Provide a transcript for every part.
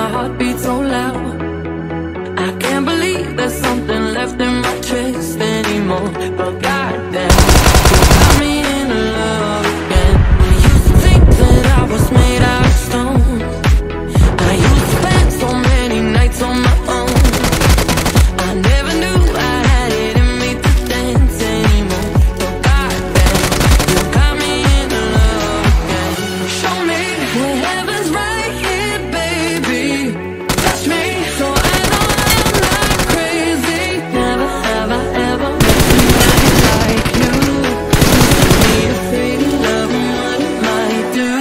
heart beats so loud. I can't believe there's something left in my chest anymore. But goddamn, you got me in love again. I used to think that I was made out of stone. I used to spend so many nights on my own. I never knew I had it in me to dance anymore. But goddamn, you got me in love again. Show me where heaven's right here, baby. Touch me so I know I'm not crazy. Never have I ever met somebody like you. Used to be afraid of love and what it might do.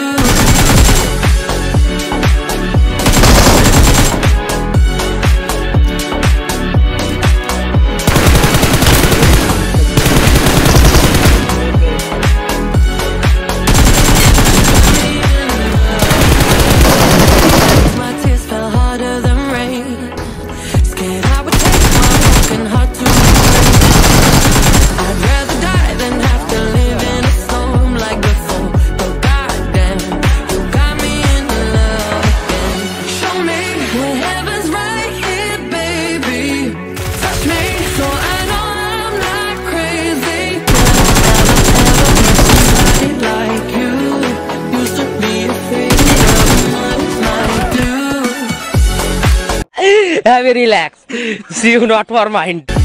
My tears fell harder than rain. Scared I would take my broken heart to break. I'd rather die than have to live in a storm like before. But goddamn, you got me in love again. Show me where heaven's right here, baby. Touch me so I know I'm not crazy. Never ever met somebody like you. Used to be afraid of what it might do. Have a relax. See you not for mind.